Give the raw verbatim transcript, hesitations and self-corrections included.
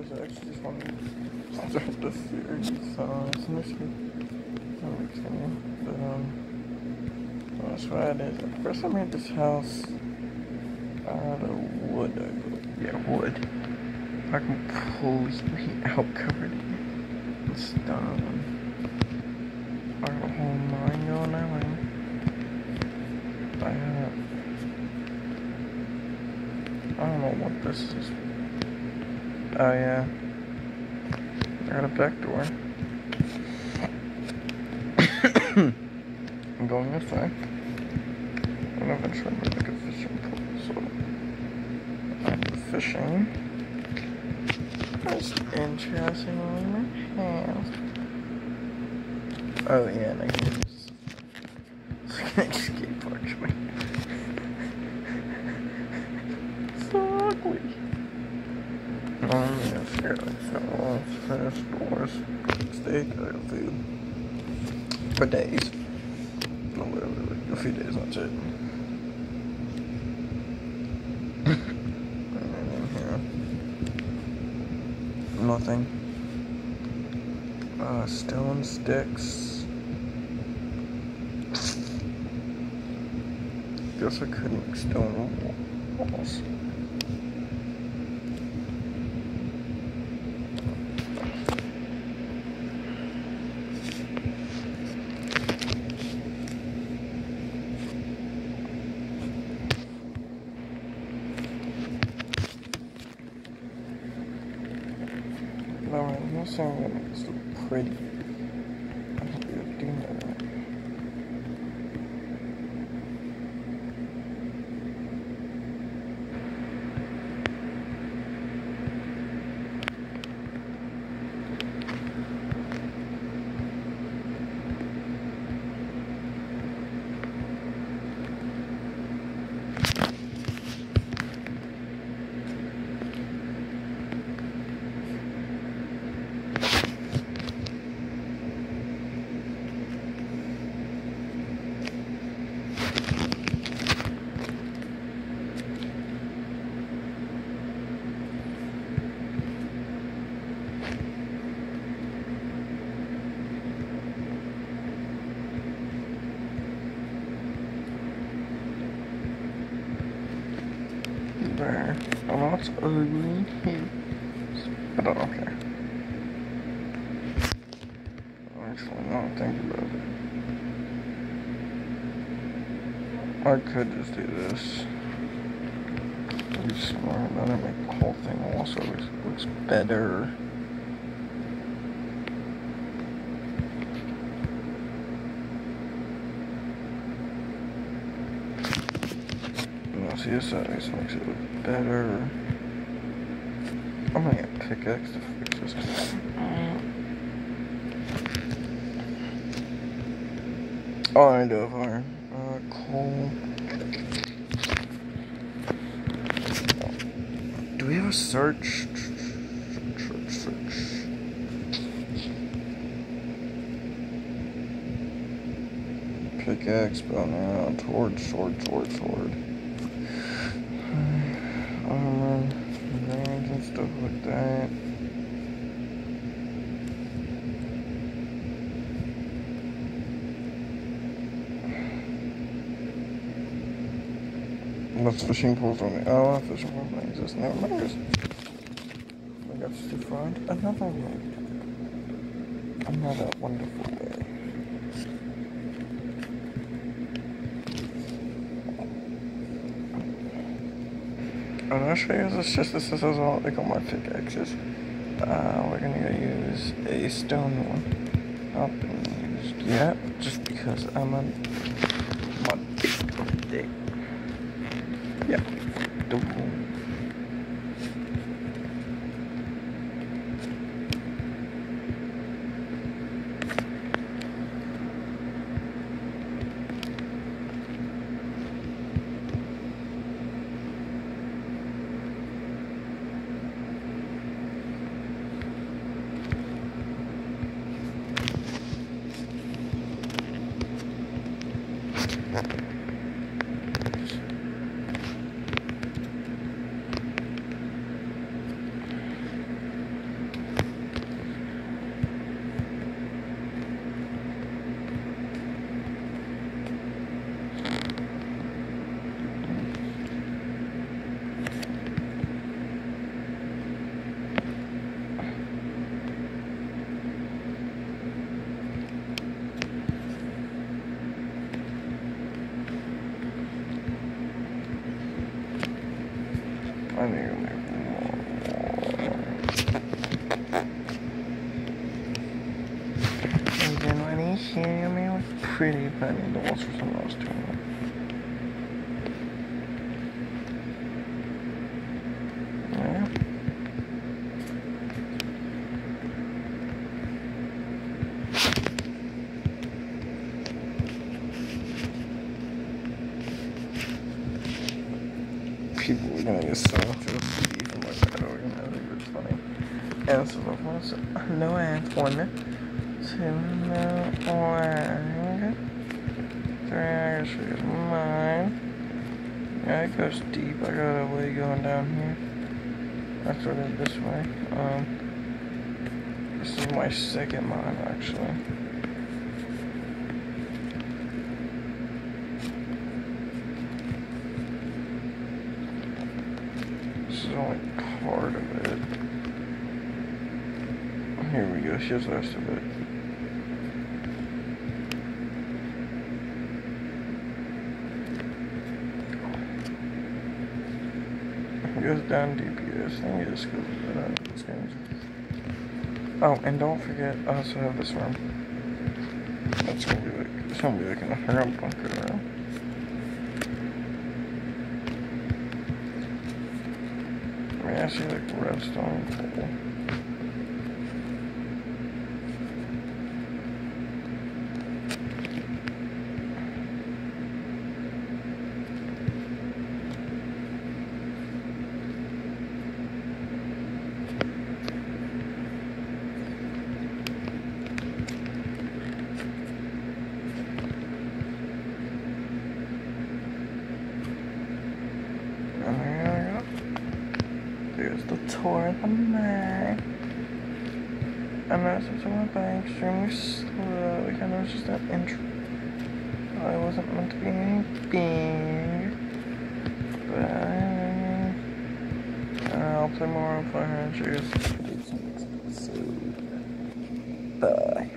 is I actually just want to start the series, so it's initially I'm continue. But um well, that's what it is. First I made this house out of wood, I believe. Yeah, wood. I completely out covered it with stone. I got a whole mine going on. I have I don't know what this is. Oh yeah. I got a back door. I'm going this way. And eventually I'm gonna make a fishing pool, so I'm fishing. That's interesting on my house. Oh yeah, and I can just escape actually. So ugly. Um, yeah, seriously, so let's finish doors. Steak, I got food. For days. No, literally, a few days, that's it. And then in here, nothing. Uh, stone sticks. Guess I could make stone walls. No, I'm not saying I'm gonna make this look pretty. I'm not gonna do that. There. Oh, no, it's ugly. I don't care. Actually, no, think about it. I could just do this. Be smart about it, make the whole thing also looks, looks better. See, this always makes it look better. I'm gonna get a pickaxe to fix this. Oh, I do have iron. Uh, coal. Do we have a search? Search, search. Pickaxe, bow now, sword, sword, sword, sword. Um, range and stuff like that. What's fishing pools on the oh, fishing pools don't exist. Never mind. I got to find another one. Another wonderful way. I'm not sure this is just this is all like on my pickaxes. Uh, we're gonna use a stone one. Not been used yet, just because I'm on my big day. Yeah. I need to make more. And then when he's here, I mean, it was pretty, but I need the walls for something else too. Yeah. People are gonna get so much of a C D from my bad organizing, it's funny. And so the first no Antoine to no Wang. Three actually is mine. Yeah, it goes deep. I got a way going down here. That's what it is this way. Um this is my second mine actually. This is only part of it. Here we go, here's the rest of it. It goes down deep here. This thing just goes down. This game's... Oh, and don't forget, I also have this room. That's gonna be like, it's gonna be like an underground bunker room. I mean, I see like redstone coal. Here's the tour of the mine. I know since I went by extremely slow, I know it's just an intro. I wasn't meant to be anything. But I'll play more on Fire Cheers. Bye.